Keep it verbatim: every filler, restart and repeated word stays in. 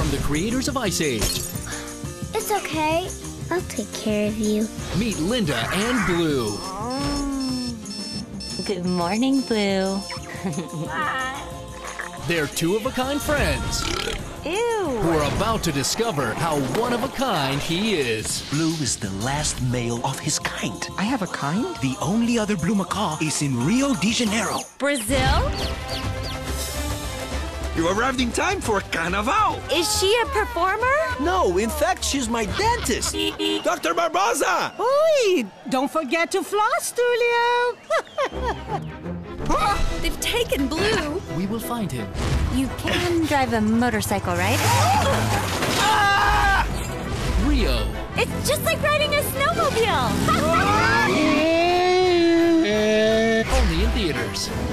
from the creators of Ice Age. It's okay. I'll take care of you. Meet Linda and Blue. Good morning, Blue. They're two-of-a-kind friends. Ew. Who are about to discover how one-of-a-kind he is. Blue is the last male of his kind. I have a kind? The only other blue macaw is in Rio de Janeiro. Brazil? You arrived in time for Carnaval. Is she a performer? No, in fact, she's my dentist. Doctor Barbosa! Oi! Don't forget to floss, Tulio! They've taken Blue. We will find him. You can drive a motorcycle, right? Rio. It's just like riding a snowmobile. Only in theaters.